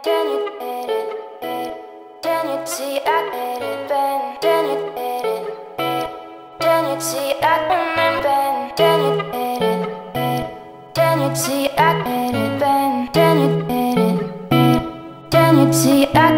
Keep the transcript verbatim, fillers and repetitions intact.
then you did it, then you see I did it, bend, then you did it, then you see I did it, then you did it, then you see I did it, bend, then you did it, then you see I